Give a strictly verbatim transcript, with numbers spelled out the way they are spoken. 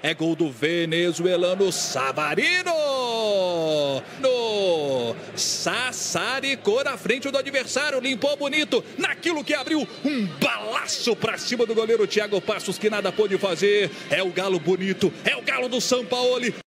É gol do venezuelano Savarino. No Sassaricou na frente do adversário. Limpou bonito. Naquilo que abriu um balaço pra cima do goleiro Thiago Passos, que nada pôde fazer. É o galo bonito. É o galo do Sampaoli.